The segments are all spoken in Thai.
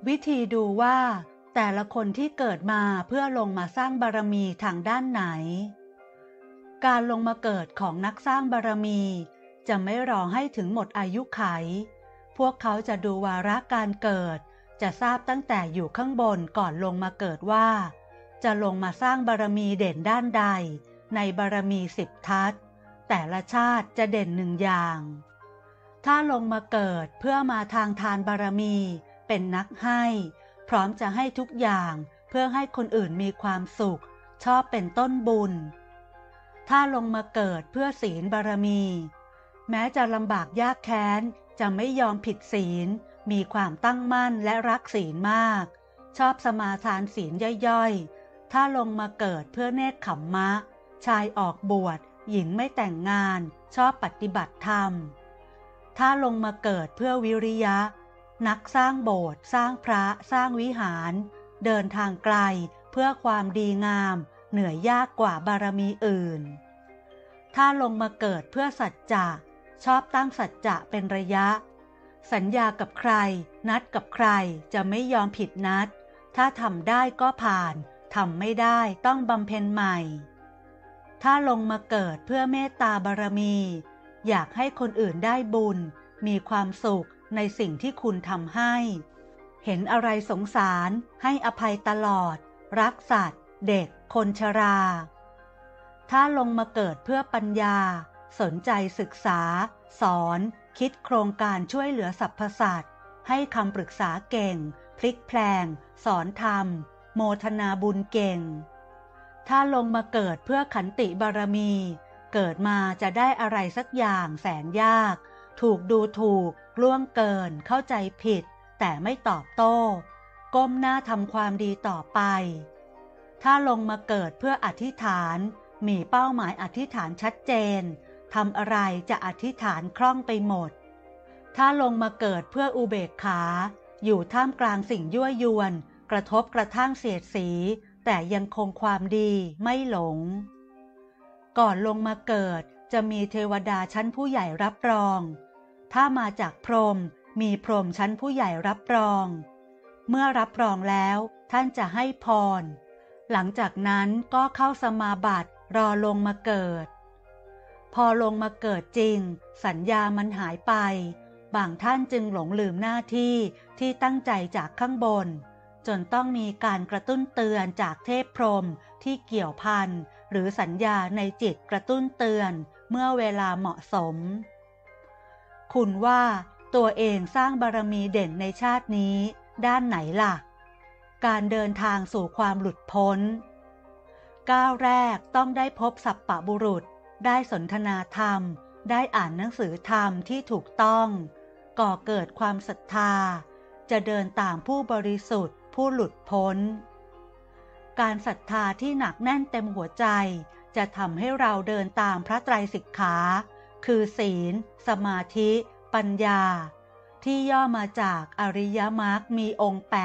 วิธีดูว่าแต่ละคนที่เกิดมาเพื่อลงมาสร้างบารมีทางด้านไหนการลงมาเกิดของนักสร้างบารมีจะไม่รอให้ถึงหมดอายุไขพวกเขาจะดูวาระการเกิดจะทราบตั้งแต่อยู่ข้างบนก่อนลงมาเกิดว่าจะลงมาสร้างบารมีเด่นด้านใดในบารมี10 ทัศแต่ละชาติจะเด่น1 อย่างถ้าลงมาเกิดเพื่อมาทางทานบารมีเป็นนักให้พร้อมจะให้ทุกอย่างเพื่อให้คนอื่นมีความสุขชอบเป็นต้นบุญถ้าลงมาเกิดเพื่อศีลบารมีแม้จะลำบากยากแค้นจะไม่ยอมผิดศีลมีความตั้งมั่นและรักศีลมากชอบสมาทานศีลย่อยๆถ้าลงมาเกิดเพื่อเนกขัมมะชายออกบวชหญิงไม่แต่งงานชอบปฏิบัติธรรมถ้าลงมาเกิดเพื่อวิริยะนักสร้างโบสถ์สร้างพระสร้างวิหารเดินทางไกลเพื่อความดีงามเหนื่อยยากกว่าบารมีอื่นถ้าลงมาเกิดเพื่อสัจจะชอบตั้งสัจจะเป็นระยะสัญญากับใครนัดกับใครจะไม่ยอมผิดนัดถ้าทำได้ก็ผ่านทำไม่ได้ต้องบำเพ็ญใหม่ถ้าลงมาเกิดเพื่อเมตตาบารมีอยากให้คนอื่นได้บุญมีความสุขในสิ่งที่คุณทำให้เห็นอะไรสงสารให้อภัยตลอดรักสัตว์เด็กคนชราถ้าลงมาเกิดเพื่อปัญญาสนใจศึกษาสอนคิดโครงการช่วยเหลือสรรพสัตว์ให้คำปรึกษาเก่งพลิกแพลงสอนธรรมโมทนาบุญเก่งถ้าลงมาเกิดเพื่อขันติบารมีเกิดมาจะได้อะไรสักอย่างแสนยากถูกดูถูกล่วงเกินเข้าใจผิดแต่ไม่ตอบโต้ก้มหน้าทำความดีต่อไปถ้าลงมาเกิดเพื่ออธิษฐานมีเป้าหมายอธิษฐานชัดเจนทำอะไรจะอธิษฐานคล่องไปหมดถ้าลงมาเกิดเพื่ออุเบกขาอยู่ท่ามกลางสิ่งยั่วยวนกระทบกระทั่งเสียดสีแต่ยังคงความดีไม่หลงก่อนลงมาเกิดจะมีเทวดาชั้นผู้ใหญ่รับรองถ้ามาจากพรหมมีพรหมชั้นผู้ใหญ่รับรองเมื่อรับรองแล้วท่านจะให้พรหลังจากนั้นก็เข้าสมาบัติรอลงมาเกิดพอลงมาเกิดจริงสัญญามันหายไปบางท่านจึงหลงลืมหน้าที่ที่ตั้งใจจากข้างบนจนต้องมีการกระตุ้นเตือนจากเทพพรหมที่เกี่ยวพันหรือสัญญาในจิตกระตุ้นเตือนเมื่อเวลาเหมาะสมคุณว่าตัวเองสร้างบารมีเด่นในชาตินี้ด้านไหนล่ะการเดินทางสู่ความหลุดพ้นก้าวแรกต้องได้พบสัปปบุรุษได้สนทนาธรรมได้อ่านหนังสือธรรมที่ถูกต้องก่อเกิดความศรัทธาจะเดินตามผู้บริสุทธิ์ผู้หลุดพ้นการศรัทธาที่หนักแน่นเต็มหัวใจจะทำให้เราเดินตามพระไตรสิกขาคือศีลสมาธิปัญญาที่ย่อมาจากอริยมรรคมีองค์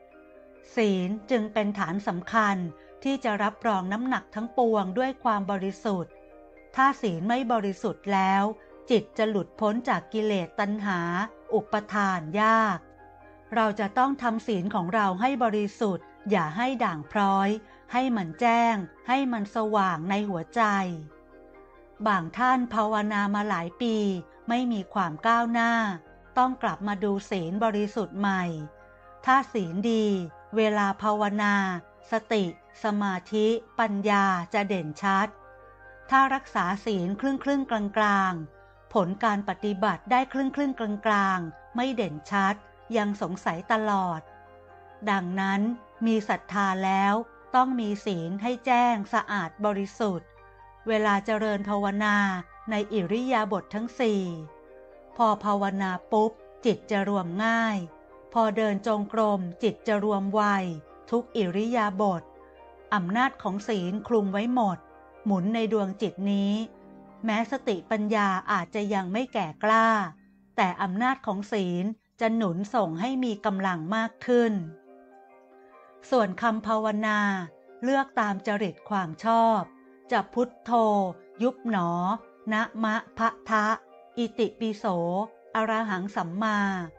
8ศีลจึงเป็นฐานสำคัญที่จะรับรองน้ำหนักทั้งปวงด้วยความบริสุทธิ์ถ้าศีลไม่บริสุทธิ์แล้วจิตจะหลุดพ้นจากกิเลสตัณหาอุปทานยากเราจะต้องทำศีลของเราให้บริสุทธิ์อย่าให้ด่างพร้อยให้มันแจ้งให้มันสว่างในหัวใจบางท่านภาวนามาหลายปีไม่มีความก้าวหน้าต้องกลับมาดูศีลบริสุทธิ์ใหม่ถ้าศีลดีเวลาภาวนาสติสมาธิปัญญาจะเด่นชัดถ้ารักษาศีลครึ่งกลางผลการปฏิบัติได้ครึ่งกลางไม่เด่นชัดยังสงสัยตลอดดังนั้นมีศรัทธาแล้วต้องมีศีลให้แจ้งสะอาดบริสุทธิ์เวลาเจริญภาวนาในอิริยาบถทั้ง4พอภาวนาปุ๊บจิตจะรวมง่ายพอเดินจงกรมจิตจะรวมไวทุกอิริยาบถอำนาจของศีลคลุมไว้หมดหมุนในดวงจิตนี้แม้สติปัญญาอาจจะยังไม่แก่กล้าแต่อำนาจของศีลจะหนุนส่งให้มีกำลังมากขึ้นส่วนคำภาวนาเลือกตามจริตความชอบจะพุทโธยุบหนอนะมะพะทะอิติปิโสอรหังสัมมา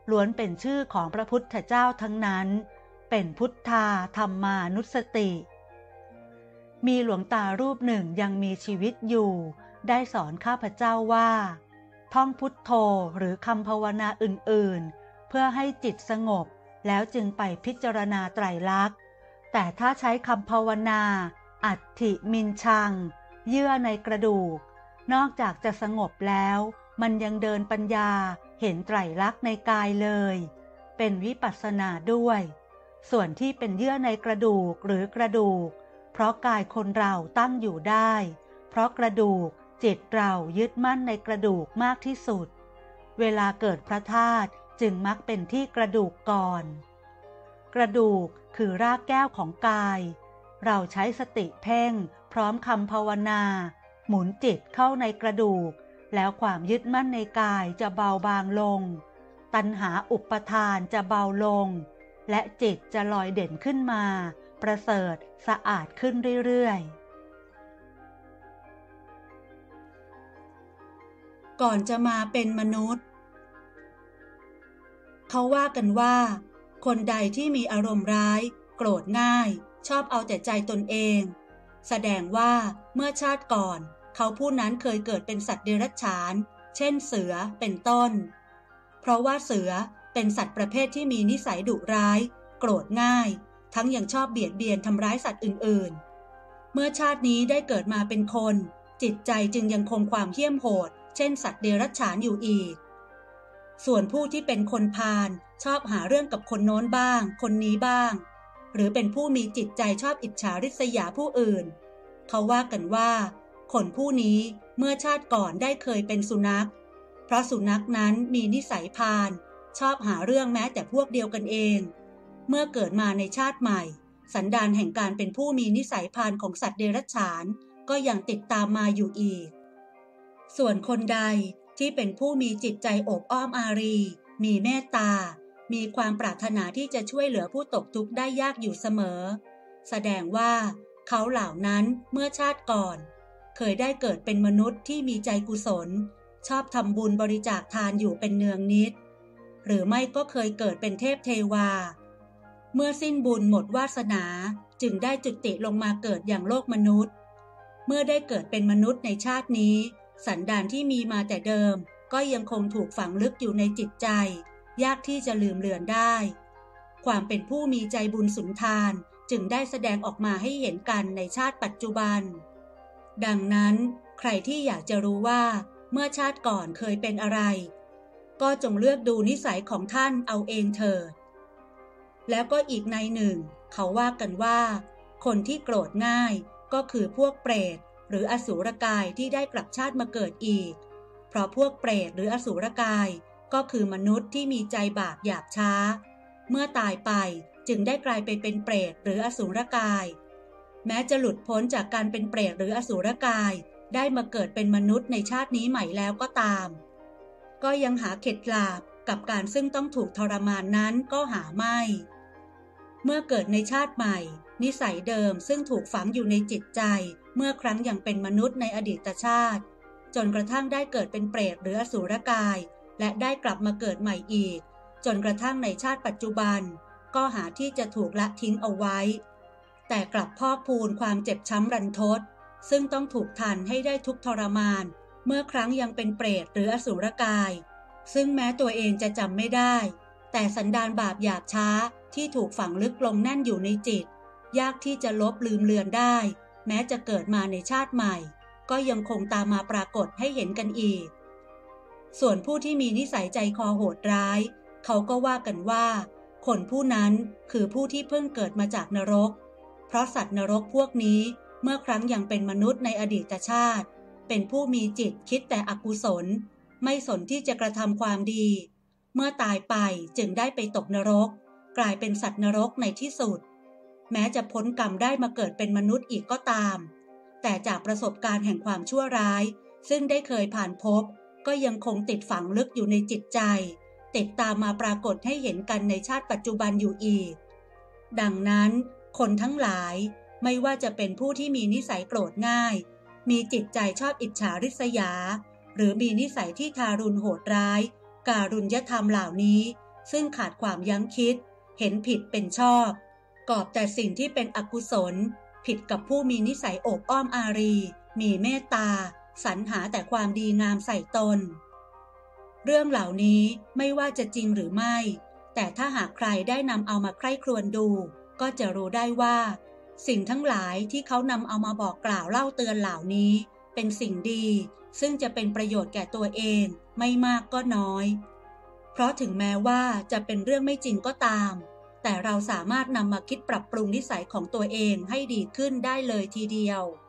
ล้วนเป็นชื่อของพระพุทธเจ้าทั้งนั้นเป็นพุทธาธรรมานุสติมีหลวงตารูปหนึ่งยังมีชีวิตอยู่ได้สอนข้าพเจ้าว่าท่องพุทโธหรือคำภาวนาอื่นๆเพื่อให้จิตสงบแล้วจึงไปพิจารณาไตรลักษณ์แต่ถ้าใช้คำภาวนาอัตถิมินชังเยื่อในกระดูกนอกจากจะสงบแล้วมันยังเดินปัญญาเห็นไตรลักษณ์ในกายเลยเป็นวิปัสสนาด้วยส่วนที่เป็นเยื่อในกระดูกหรือกระดูกเพราะกายคนเราตั้งอยู่ได้เพราะกระดูกจิตเรายึดมั่นในกระดูกมากที่สุดเวลาเกิดพระธาตุจึงมักเป็นที่กระดูกก่อนกระดูกคือรากแก้วของกายเราใช้สติเพ่งพร้อมคำภาวนาหมุนจิตเข้าในกระดูกแล้วความยึดมั่นในกายจะเบาบางลงตัณหาอุปทานจะเบาลงและจิตจะลอยเด่นขึ้นมาประเสริฐสะอาดขึ้นเรื่อยๆก่อนจะมาเป็นมนุษย์เขาว่ากันว่าคนใดที่มีอารมณ์ร้ายโกรธง่ายชอบเอาแต่ใจตนเองแสดงว่าเมื่อชาติก่อนเขาผู้นั้นเคยเกิดเป็นสัตว์เดรัจฉานเช่นเสือเป็นต้นเพราะว่าเสือเป็นสัตว์ประเภทที่มีนิสัยดุร้ายโกรธง่ายทั้งยังชอบเบียดเบียนทำร้ายสัตว์อื่นๆเมื่อชาตินี้ได้เกิดมาเป็นคนจิตใจจึงยังคงความเหี้ยมโหดเช่นสัตว์เดรัจฉานอยู่อีกส่วนผู้ที่เป็นคนพาลชอบหาเรื่องกับคนโน้นบ้างคนนี้บ้างหรือเป็นผู้มีจิตใจชอบอิจฉาริษยาผู้อื่นเขาว่ากันว่าคนผู้นี้เมื่อชาติก่อนได้เคยเป็นสุนัขเพราะสุนัขนั้นมีนิสัยพาลชอบหาเรื่องแม้แต่พวกเดียวกันเองเมื่อเกิดมาในชาติใหม่สันดานแห่งการเป็นผู้มีนิสัยพาลของสัตว์เดรัจฉานก็ยังติดตามมาอยู่อีกส่วนคนใดที่เป็นผู้มีจิตใจโอบอ้อมอารีมีเมตตามีความปรารถนาที่จะช่วยเหลือผู้ตกทุกข์ได้ยากอยู่เสมอแสดงว่าเขาเหล่านั้นเมื่อชาติก่อนเคยได้เกิดเป็นมนุษย์ที่มีใจกุศลชอบทำบุญบริจาคทานอยู่เป็นเนืองนิดหรือไม่ก็เคยเกิดเป็นเทพเทวาเมื่อสิ้นบุญหมดวาสนาจึงได้จุติลงมาเกิดอย่างโลกมนุษย์เมื่อได้เกิดเป็นมนุษย์ในชาตินี้สันดานที่มีมาแต่เดิมก็ยังคงถูกฝังลึกอยู่ในจิตใจยากที่จะลืมเลือนได้ความเป็นผู้มีใจบุญสุนทานจึงได้แสดงออกมาให้เห็นกันในชาติปัจจุบันดังนั้นใครที่อยากจะรู้ว่าเมื่อชาติก่อนเคยเป็นอะไรก็จงเลือกดูนิสัยของท่านเอาเองเถิดแล้วก็อีกในหนึ่งเขาว่ากันว่าคนที่โกรธง่ายก็คือพวกเปรตหรืออสูรกายที่ได้กลับชาติมาเกิดอีกเพราะพวกเปรตหรืออสูรกายก็คือมนุษย์ที่มีใจบาปหยาบช้าเมื่อตายไปจึงได้กลายไปเป็นเปรตหรืออสูรกายแม้จะหลุดพ้นจากการเป็นเปรตหรืออสูรกายได้มาเกิดเป็นมนุษย์ในชาตินี้ใหม่แล้วก็ตามก็ยังหาเข็ดหลาบกับการซึ่งต้องถูกทรมานนั้นก็หาไม่เมื่อเกิดในชาติใหม่นิสัยเดิมซึ่งถูกฝังอยู่ในจิตใจเมื่อครั้งยังเป็นมนุษย์ในอดีตชาติจนกระทั่งได้เกิดเป็นเปรตหรืออสูรกายและได้กลับมาเกิดใหม่อีกจนกระทั่งในชาติปัจจุบันก็หาที่จะถูกละทิ้งเอาไว้แต่กลับพอกพูนความเจ็บช้ำรันทดซึ่งต้องถูกทันให้ได้ทุกข์ทรมานเมื่อครั้งยังเป็นเปรตหรืออสูรกายซึ่งแม้ตัวเองจะจำไม่ได้แต่สันดานบาปหยาบช้าที่ถูกฝังลึกลงแน่นอยู่ในจิตยากที่จะลบลืมเลือนได้แม้จะเกิดมาในชาติใหม่ก็ยังคงตามมาปรากฏให้เห็นกันอีกส่วนผู้ที่มีนิสัยใจคอโหดร้ายเขาก็ว่ากันว่าคนผู้นั้นคือผู้ที่เพิ่งเกิดมาจากนรกเพราะสัตว์นรกพวกนี้เมื่อครั้งยังเป็นมนุษย์ในอดีตชาติเป็นผู้มีจิตคิดแต่อกุศลไม่สนที่จะกระทำความดีเมื่อตายไปจึงได้ไปตกนรกกลายเป็นสัตว์นรกในที่สุดแม้จะพ้นกรรมได้มาเกิดเป็นมนุษย์อีกก็ตามแต่จากประสบการณ์แห่งความชั่วร้ายซึ่งได้เคยผ่านพบก็ยังคงติดฝังลึกอยู่ในจิตใจติดตามมาปรากฏให้เห็นกันในชาติปัจจุบันอยู่อีกดังนั้นคนทั้งหลายไม่ว่าจะเป็นผู้ที่มีนิสัยโกรธง่ายมีจิตใจชอบอิจฉาริษยาหรือมีนิสัยที่ทารุณโหดร้ายการุญยธรรมเหล่านี้ซึ่งขาดความยั้งคิดเห็นผิดเป็นชอบกอบแต่สิ่งที่เป็นอกุศลผิดกับผู้มีนิสัยโอบอ้อมอารีมีเมตตาสรรหาแต่ความดีงามใส่ตนเรื่องเหล่านี้ไม่ว่าจะจริงหรือไม่แต่ถ้าหากใครได้นำเอามาใคร่ครวญดูก็จะรู้ได้ว่าสิ่งทั้งหลายที่เขานำเอามาบอกกล่าวเล่าเตือนเหล่านี้เป็นสิ่งดีซึ่งจะเป็นประโยชน์แก่ตัวเองไม่มากก็น้อยเพราะถึงแม้ว่าจะเป็นเรื่องไม่จริงก็ตามแต่เราสามารถนำมาคิดปรับปรุงนิสัยของตัวเองให้ดีขึ้นได้เลยทีเดียว